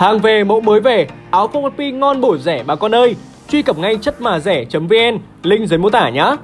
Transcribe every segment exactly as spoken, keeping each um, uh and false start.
Hàng về mẫu mới về, áo phông một pi ngon bổ rẻ bà con ơi. Truy cập ngay chất mà rẻ.vn, link dưới mô tả nhé.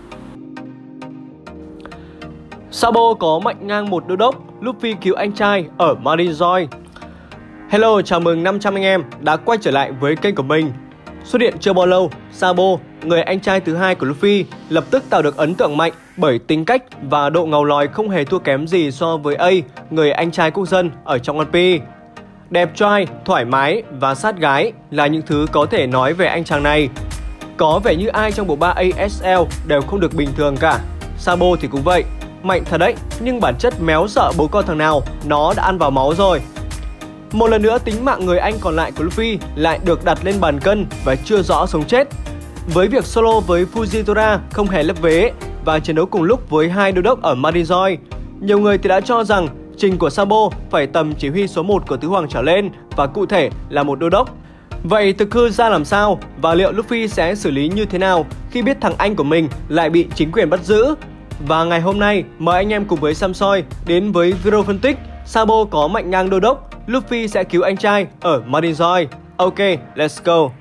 Sabo có mệnh ngang một đô đốc, Luffy cứu anh trai ở Marine Joy. Hello, chào mừng năm trăm anh em đã quay trở lại với kênh của mình. Xuất hiện chưa bao lâu, Sabo, người anh trai thứ hai của Luffy, lập tức tạo được ấn tượng mạnh bởi tính cách và độ ngầu lòi không hề thua kém gì so với A, người anh trai quốc dân ở trong One Piece. Đẹp trai, thoải mái và sát gái là những thứ có thể nói về anh chàng này. Có vẻ như ai trong bộ ba A S L đều không được bình thường cả. Sabo thì cũng vậy, mạnh thật đấy, nhưng bản chất méo sợ bố con thằng nào, nó đã ăn vào máu rồi. Một lần nữa tính mạng người anh còn lại của Luffy lại được đặt lên bàn cân và chưa rõ sống chết. Với việc solo với Fujitora không hề lấp vế và chiến đấu cùng lúc với hai đô đốc ở Marine Joy, nhiều người thì đã cho rằng trình của Sabo phải tầm chỉ huy số một của Tứ Hoàng trở lên và cụ thể là một đô đốc. Vậy thực hư ra làm sao và liệu Luffy sẽ xử lý như thế nào khi biết thằng anh của mình lại bị chính quyền bắt giữ? Và ngày hôm nay mời anh em cùng với Samsoi đến với video phân tích Sabo có mệnh ngang đô đốc, Luffy sẽ cứu anh trai ở Marine Joy. Ok, let's go!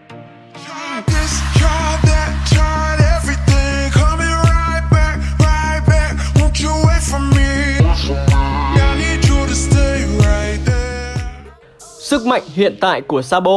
Sức mạnh hiện tại của Sabo.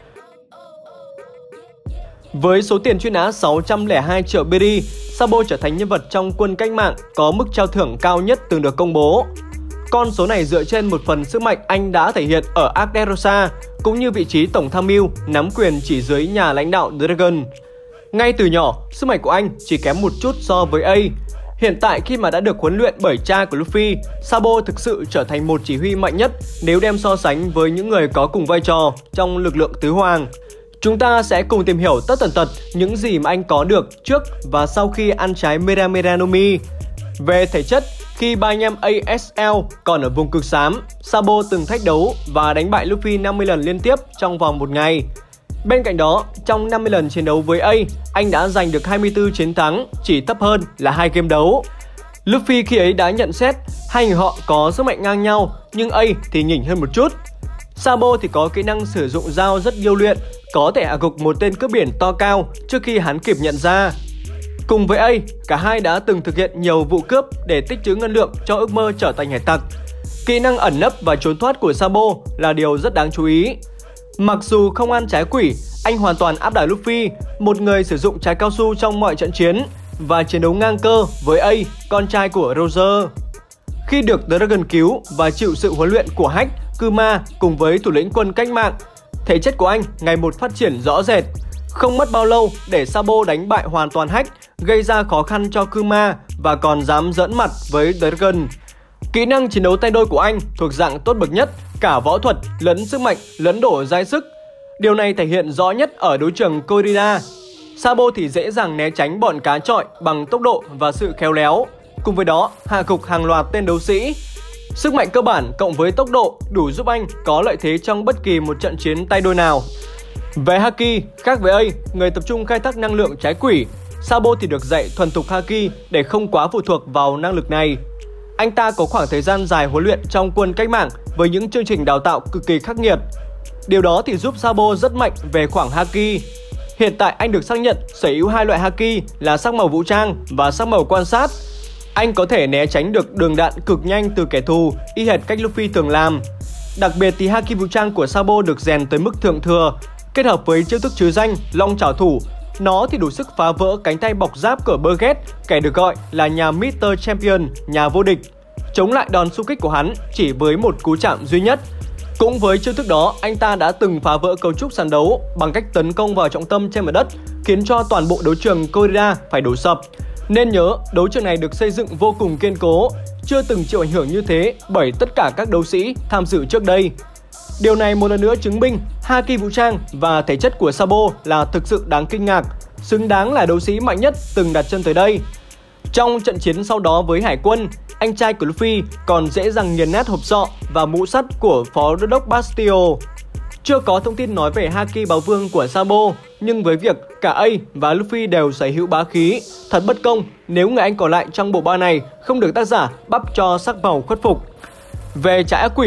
Với số tiền truy nã sáu trăm lẻ hai triệu berry, Sabo trở thành nhân vật trong quân cách mạng có mức trao thưởng cao nhất từng được công bố. Con số này dựa trên một phần sức mạnh anh đã thể hiện ở Arc de Rosa, cũng như vị trí tổng tham mưu nắm quyền chỉ dưới nhà lãnh đạo Dragon. Ngay từ nhỏ, sức mạnh của anh chỉ kém một chút so với A. Hiện tại khi mà đã được huấn luyện bởi cha của Luffy, Sabo thực sự trở thành một chỉ huy mạnh nhất nếu đem so sánh với những người có cùng vai trò trong lực lượng Tứ Hoàng. Chúng ta sẽ cùng tìm hiểu tất tần tật những gì mà anh có được trước và sau khi ăn trái Mera Mera no Mi. Về thể chất, khi ba anh em A S L còn ở vùng cực xám, Sabo từng thách đấu và đánh bại Luffy năm mươi lần liên tiếp trong vòng một ngày. Bên cạnh đó, trong năm mươi lần chiến đấu với A, anh đã giành được hai mươi tư chiến thắng, chỉ thấp hơn là hai game đấu. Luffy khi ấy đã nhận xét hai người họ có sức mạnh ngang nhau, nhưng A thì nhỉnh hơn một chút. Sabo thì có kỹ năng sử dụng dao rất điêu luyện, có thể hạ gục một tên cướp biển to cao trước khi hắn kịp nhận ra. Cùng với A, cả hai đã từng thực hiện nhiều vụ cướp để tích trữ ngân lượng cho ước mơ trở thành hải tặc. Kỹ năng ẩn nấp và trốn thoát của Sabo là điều rất đáng chú ý. Mặc dù không ăn trái quỷ, anh hoàn toàn áp đảo Luffy, một người sử dụng trái cao su trong mọi trận chiến và chiến đấu ngang cơ với A, con trai của Roger. Khi được Dragon cứu và chịu sự huấn luyện của Hack, Kuma cùng với thủ lĩnh quân cách mạng, thể chất của anh ngày một phát triển rõ rệt. Không mất bao lâu để Sabo đánh bại hoàn toàn Hack, gây ra khó khăn cho Kuma và còn dám giỡn mặt với Dragon. Kỹ năng chiến đấu tay đôi của anh thuộc dạng tốt bậc nhất, cả võ thuật, lẫn sức mạnh, lẫn đổ dai sức. Điều này thể hiện rõ nhất ở đấu trường Corrida. Sabo thì dễ dàng né tránh bọn cá trọi bằng tốc độ và sự khéo léo. Cùng với đó, hạ gục hàng loạt tên đấu sĩ. Sức mạnh cơ bản cộng với tốc độ đủ giúp anh có lợi thế trong bất kỳ một trận chiến tay đôi nào. Về Haki, khác với A, người tập trung khai thác năng lượng trái quỷ, Sabo thì được dạy thuần thục Haki để không quá phụ thuộc vào năng lực này. Anh ta có khoảng thời gian dài huấn luyện trong quân cách mạng với những chương trình đào tạo cực kỳ khắc nghiệt. Điều đó thì giúp Sabo rất mạnh về khoảng Haki. Hiện tại anh được xác nhận sở hữu hai loại Haki là sắc màu vũ trang và sắc màu quan sát. Anh có thể né tránh được đường đạn cực nhanh từ kẻ thù, y hệt cách Luffy thường làm. Đặc biệt thì Haki vũ trang của Sabo được rèn tới mức thượng thừa, kết hợp với chiêu thức trứ danh Long Trảo Thủ. Nó thì đủ sức phá vỡ cánh tay bọc giáp của Burgess, kẻ được gọi là nhà mít tơ Champion, nhà vô địch. Chống lại đòn xung kích của hắn chỉ với một cú chạm duy nhất. Cũng với chiêu thức đó, anh ta đã từng phá vỡ cấu trúc sàn đấu bằng cách tấn công vào trọng tâm trên mặt đất, khiến cho toàn bộ đấu trường Corrida phải đổ sập. Nên nhớ, đấu trường này được xây dựng vô cùng kiên cố, chưa từng chịu ảnh hưởng như thế bởi tất cả các đấu sĩ tham dự trước đây. Điều này một lần nữa chứng minh Haki vũ trang và thể chất của Sabo là thực sự đáng kinh ngạc, xứng đáng là đấu sĩ mạnh nhất từng đặt chân tới đây. Trong trận chiến sau đó với Hải quân, anh trai của Luffy còn dễ dàng nghiền nát hộp sọ và mũ sắt của phó đô đốc Bastille. Chưa có thông tin nói về Haki báo vương của Sabo, nhưng với việc cả A và Luffy đều sở hữu bá khí, thật bất công nếu người anh còn lại trong bộ ba này không được tác giả bắp cho sắc màu khuất phục. Về trái ác quỷ,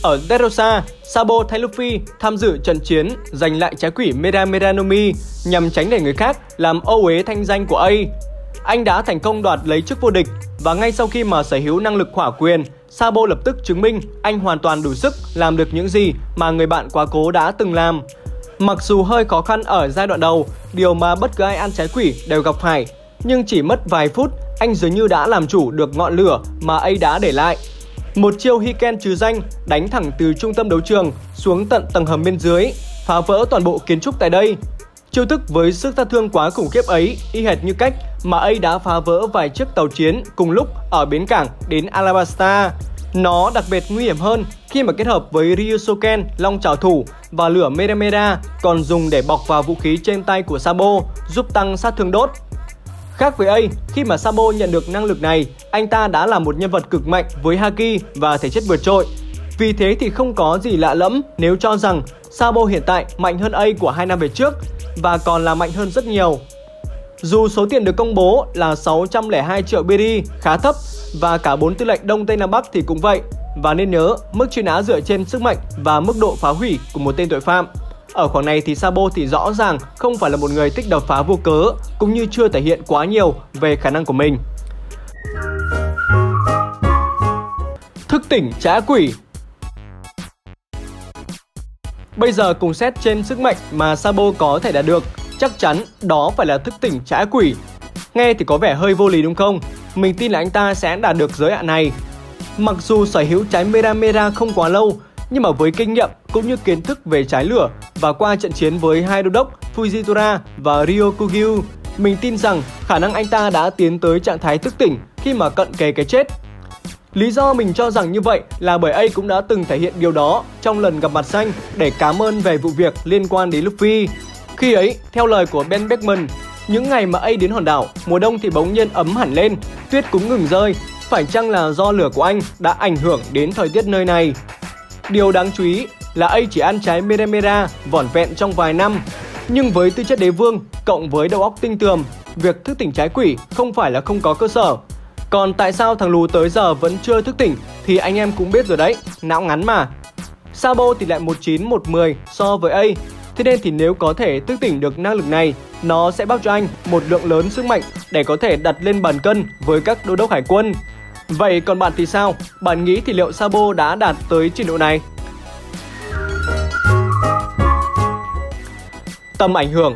Ở Dressrosa, Sabo thay Luffy tham dự trận chiến giành lại trái quỷ Mera Mera no Mi nhằm tránh để người khác làm ô uế thanh danh của A. Anh đã thành công đoạt lấy chức vô địch và ngay sau khi mà sở hữu năng lực hỏa quyền, Sabo lập tức chứng minh anh hoàn toàn đủ sức làm được những gì mà người bạn quá cố đã từng làm. Mặc dù hơi khó khăn ở giai đoạn đầu, điều mà bất cứ ai ăn trái quỷ đều gặp phải, nhưng chỉ mất vài phút, anh dường như đã làm chủ được ngọn lửa mà A đã để lại. Một chiêu Hiken trừ danh đánh thẳng từ trung tâm đấu trường xuống tận tầng hầm bên dưới, phá vỡ toàn bộ kiến trúc tại đây. Chiêu thức với sức sát thương quá khủng khiếp ấy y hệt như cách mà A đã phá vỡ vài chiếc tàu chiến cùng lúc ở bến cảng đến Alabasta. Nó đặc biệt nguy hiểm hơn khi mà kết hợp với Ryusoken, long trảo thủ và lửa Mera Mera còn dùng để bọc vào vũ khí trên tay của Sabo, giúp tăng sát thương đốt. Khác với A, khi mà Sabo nhận được năng lực này, anh ta đã là một nhân vật cực mạnh với Haki và thể chất vượt trội. Vì thế thì không có gì lạ lẫm nếu cho rằng Sabo hiện tại mạnh hơn A của hai năm về trước và còn là mạnh hơn rất nhiều. Dù số tiền được công bố là sáu trăm lẻ hai triệu beri khá thấp và cả bốn tư lệnh Đông Tây Nam Bắc thì cũng vậy. Và nên nhớ, mức truy nã dựa trên sức mạnh và mức độ phá hủy của một tên tội phạm. Ở khoảng này thì Sabo thì rõ ràng không phải là một người thích đập phá vô cớ, cũng như chưa thể hiện quá nhiều về khả năng của mình. Thức tỉnh trã quỷ. Bây giờ cùng xét trên sức mạnh mà Sabo có thể đạt được, chắc chắn đó phải là thức tỉnh trã quỷ. Nghe thì có vẻ hơi vô lý đúng không? Mình tin là anh ta sẽ đạt được giới hạn này. Mặc dù sở hữu trái Mera Mera không quá lâu, nhưng mà với kinh nghiệm cũng như kiến thức về trái lửa và qua trận chiến với hai đô đốc Fujitora và Ryokugyu, mình tin rằng khả năng anh ta đã tiến tới trạng thái thức tỉnh khi mà cận kề cái chết. Lý do mình cho rằng như vậy là bởi A cũng đã từng thể hiện điều đó trong lần gặp mặt xanh để cảm ơn về vụ việc liên quan đến Luffy. Khi ấy, theo lời của Ben Beckman, những ngày mà A đến hòn đảo, mùa đông thì bỗng nhiên ấm hẳn lên, tuyết cũng ngừng rơi. Phải chăng là do lửa của anh đã ảnh hưởng đến thời tiết nơi này? Điều đáng chú ý là A chỉ ăn trái Mera Mera vỏn vẹn trong vài năm. Nhưng với tư chất đế vương cộng với đầu óc tinh tường, việc thức tỉnh trái quỷ không phải là không có cơ sở. Còn tại sao thằng lù tới giờ vẫn chưa thức tỉnh thì anh em cũng biết rồi đấy, não ngắn mà. Sabo thì lại một chín một mười so với A. Thế nên thì nếu có thể thức tỉnh được năng lực này, nó sẽ bao cho anh một lượng lớn sức mạnh để có thể đặt lên bàn cân với các đô đốc hải quân. Vậy còn bạn thì sao? Bạn nghĩ thì liệu Sabo đã đạt tới trình độ này? Tầm ảnh hưởng.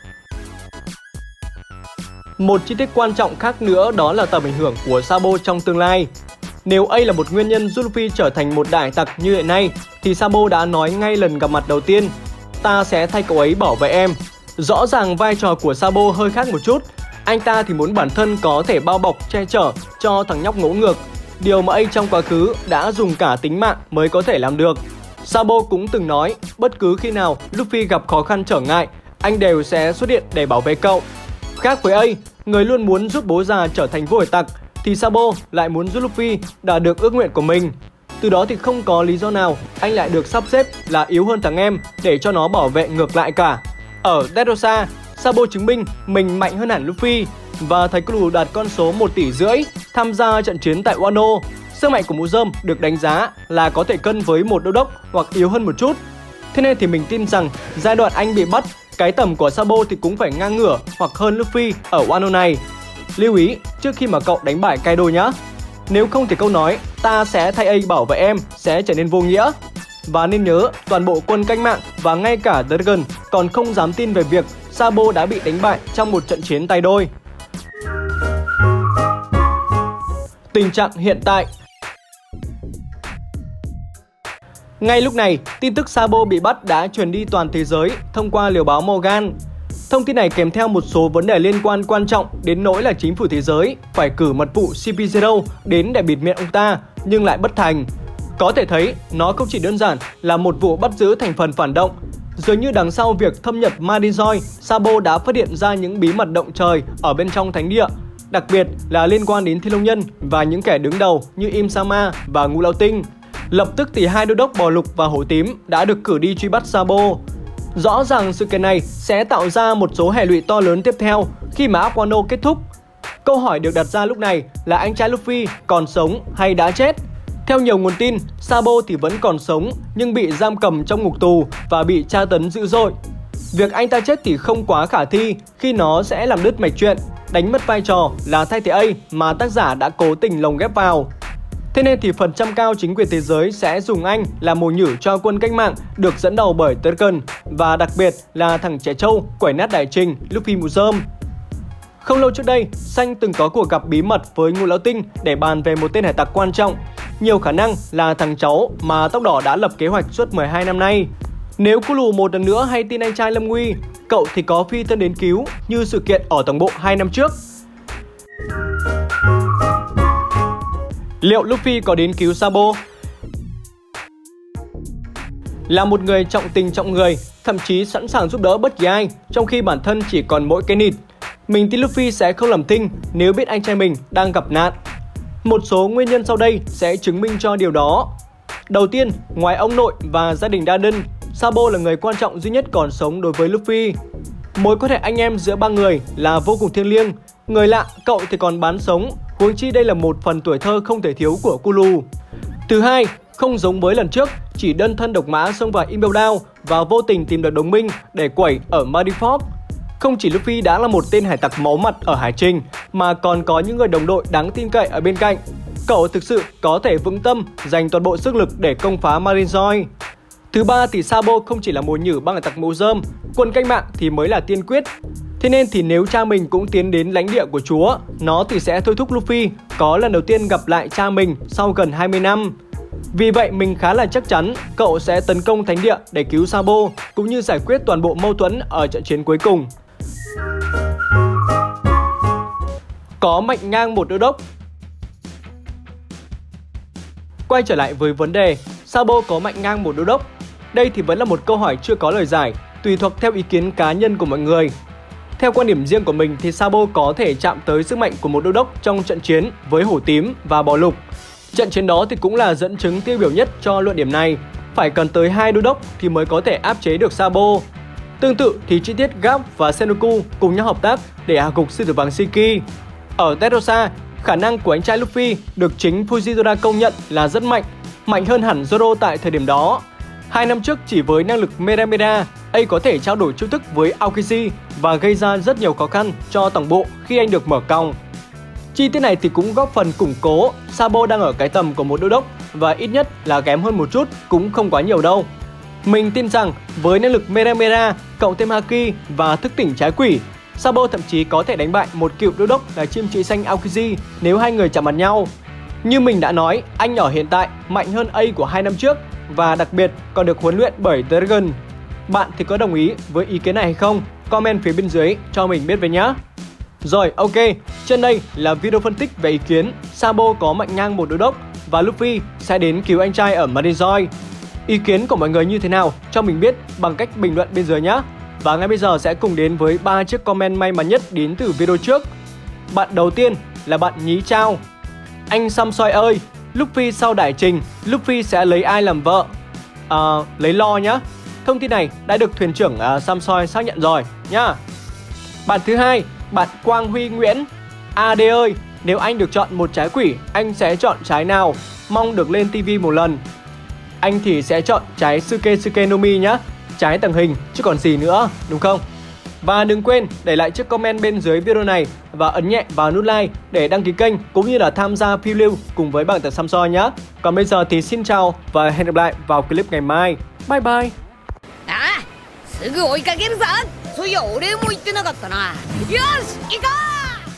Một chi tiết quan trọng khác nữa đó là tầm ảnh hưởng của Sabo trong tương lai. Nếu A là một nguyên nhân giúp Luffy trở thành một đại tặc như hiện nay, thì Sabo đã nói ngay lần gặp mặt đầu tiên: ta sẽ thay cậu ấy bảo vệ em. Rõ ràng vai trò của Sabo hơi khác một chút. Anh ta thì muốn bản thân có thể bao bọc che chở cho thằng nhóc ngỗ ngược, điều mà A trong quá khứ đã dùng cả tính mạng mới có thể làm được. Sabo cũng từng nói bất cứ khi nào Luffy gặp khó khăn trở ngại, anh đều sẽ xuất hiện để bảo vệ cậu. Khác với A, người luôn muốn giúp bố già trở thành vua hải tặc, thì Sabo lại muốn giúp Luffy đạt được ước nguyện của mình. Từ đó thì không có lý do nào anh lại được sắp xếp là yếu hơn thằng em để cho nó bảo vệ ngược lại cả. Ở Dressrosa, Sabo chứng minh mình mạnh hơn hẳn Luffy và thấy Clu đạt con số một tỷ rưỡi tham gia trận chiến tại Wano. Sức mạnh của mũ rơm được đánh giá là có thể cân với một đô đốc hoặc yếu hơn một chút. Thế nên thì mình tin rằng giai đoạn anh bị bắt, cái tầm của Sabo thì cũng phải ngang ngửa hoặc hơn Luffy ở Wano này. Lưu ý trước khi mà cậu đánh bại Kaido nhá. Nếu không thì câu nói ta sẽ thay A bảo vệ em sẽ trở nên vô nghĩa. Và nên nhớ, toàn bộ quân cách mạng và ngay cả Dragon còn không dám tin về việc Sabo đã bị đánh bại trong một trận chiến tay đôi. Tình trạng hiện tại. Ngay lúc này, tin tức Sabo bị bắt đã truyền đi toàn thế giới thông qua liều báo Morgan. Thông tin này kèm theo một số vấn đề liên quan quan trọng đến nỗi là chính phủ thế giới phải cử mật vụ xê pê Zero đến để bịt miệng ông ta, nhưng lại bất thành. Có thể thấy, nó không chỉ đơn giản là một vụ bắt giữ thành phần phản động. Dường như đằng sau việc thâm nhập Madizoi, Sabo đã phát hiện ra những bí mật động trời ở bên trong thánh địa, đặc biệt là liên quan đến Thiên Long Nhân và những kẻ đứng đầu như Im Sama và Ngũ Lão Tinh. Lập tức thì hai đô đốc Bò Lục và Hổ Tím đã được cử đi truy bắt Sabo. Rõ ràng sự kiện này sẽ tạo ra một số hệ lụy to lớn tiếp theo khi mà arc Wano kết thúc. Câu hỏi được đặt ra lúc này là anh trai Luffy còn sống hay đã chết? Theo nhiều nguồn tin, Sabo thì vẫn còn sống nhưng bị giam cầm trong ngục tù và bị tra tấn dữ dội. Việc anh ta chết thì không quá khả thi khi nó sẽ làm đứt mạch truyện, đánh mất vai trò là thay thế A mà tác giả đã cố tình lồng ghép vào. Thế nên thì phần trăm cao chính quyền thế giới sẽ dùng anh làm mồi nhử cho quân cách mạng được dẫn đầu bởi Dragon và đặc biệt là thằng trẻ trâu quẩy nát đại trình Luffy mù rơm. Không lâu trước đây, Xanh từng có cuộc gặp bí mật với Ngũ Lão Tinh để bàn về một tên hải tặc quan trọng. Nhiều khả năng là thằng cháu mà Tóc Đỏ đã lập kế hoạch suốt mười hai năm nay. Nếu Kulu một lần nữa hay tin anh trai lâm nguy, cậu thì có phi thân đến cứu như sự kiện ở tổng bộ hai năm trước. Liệu Luffy có đến cứu Sabo? Là một người trọng tình trọng người, thậm chí sẵn sàng giúp đỡ bất kỳ ai, trong khi bản thân chỉ còn mỗi cái nịt. Mình tin Luffy sẽ không làm thinh nếu biết anh trai mình đang gặp nạn. Một số nguyên nhân sau đây sẽ chứng minh cho điều đó. Đầu tiên, ngoài ông nội và gia đình Darden, Sabo là người quan trọng duy nhất còn sống đối với Luffy. Mối quan hệ anh em giữa ba người là vô cùng thiêng liêng. Người lạ, cậu thì còn bán sống, huống chi đây là một phần tuổi thơ không thể thiếu của Kulu. Thứ hai, không giống với lần trước, chỉ đơn thân độc mã xông vào Impel Down và vô tình tìm được đồng minh để quẩy ở Marineford. Không chỉ Luffy đã là một tên hải tặc máu mặt ở hải trình, mà còn có những người đồng đội đáng tin cậy ở bên cạnh. Cậu thực sự có thể vững tâm dành toàn bộ sức lực để công phá Marineford. Thứ ba thì Sabo không chỉ là mồi nhử băng hải tặc mũ rơm, quân cách mạng thì mới là tiên quyết. Thế nên thì nếu cha mình cũng tiến đến lãnh địa của chúa, nó thì sẽ thôi thúc Luffy có lần đầu tiên gặp lại cha mình sau gần hai mươi năm. Vì vậy mình khá là chắc chắn cậu sẽ tấn công thánh địa để cứu Sabo cũng như giải quyết toàn bộ mâu thuẫn ở trận chiến cuối cùng. Có mạnh ngang một đô đốc. Quay trở lại với vấn đề Sabo có mạnh ngang một đô đốc. Đây thì vẫn là một câu hỏi chưa có lời giải, tùy thuộc theo ý kiến cá nhân của mọi người. Theo quan điểm riêng của mình thì Sabo có thể chạm tới sức mạnh của một đô đốc trong trận chiến với hổ tím và bò lục. Trận chiến đó thì cũng là dẫn chứng tiêu biểu nhất cho luận điểm này. Phải cần tới hai đô đốc thì mới có thể áp chế được Sabo. Tương tự thì chi tiết Garp và Sengoku cùng nhau hợp tác để hạ gục sư tử vàng Shiki. Ở Dressrosa, khả năng của anh trai Luffy được chính Fujitora công nhận là rất mạnh, mạnh hơn hẳn Zoro tại thời điểm đó. Hai năm trước chỉ với năng lực Mera Mera, A có thể trao đổi chiêu thức với Aokiji và gây ra rất nhiều khó khăn cho tổng bộ khi anh được mở còng. Chi tiết này thì cũng góp phần củng cố Sabo đang ở cái tầm của một đô đốc và ít nhất là kém hơn một chút cũng không quá nhiều đâu. Mình tin rằng với năng lực Mera Mera cộng thêm Haki và thức tỉnh trái quỷ, Sabo thậm chí có thể đánh bại một cựu đô đốc là chim chị xanh Aokiji nếu hai người chạm mặt nhau. Như mình đã nói, anh nhỏ hiện tại mạnh hơn A của hai năm trước và đặc biệt còn được huấn luyện bởi Dragon. Bạn thì có đồng ý với ý kiến này hay không? Comment phía bên dưới cho mình biết với nhá. Rồi, ok, trên đây là video phân tích về ý kiến Sabo có mạnh ngang một đô đốc và Luffy sẽ đến cứu anh trai ở Marineford. Ý kiến của mọi người như thế nào cho mình biết bằng cách bình luận bên dưới nhé. Và ngay bây giờ sẽ cùng đến với ba chiếc comment may mắn nhất đến từ video trước. Bạn đầu tiên là bạn Nhí Trao. Anh Samsoi ơi, Luffy sau đại trình, Luffy sẽ lấy ai làm vợ? À, lấy Lo nhá. Thông tin này đã được thuyền trưởng uh, Samsoi xác nhận rồi nhá. Bạn thứ hai, bạn Quang Huy Nguyễn. a đê ơi, nếu anh được chọn một trái quỷ, anh sẽ chọn trái nào? Mong được lên ti vi một lần. Anh thì sẽ chọn trái Suke Suke no Mi nhá. Trái tàng hình chứ còn gì nữa, đúng không? Và đừng quên để lại chiếc comment bên dưới video này và ấn nhẹ vào nút like để đăng ký kênh cũng như là tham gia phiêu lưu cùng với bảng tờ Samsoi nhé. Còn bây giờ thì xin chào và hẹn gặp lại vào clip ngày mai. Bye bye. À, すぐ追いかけるぞ。そういや俺も言ってなかったな。よし、行こう。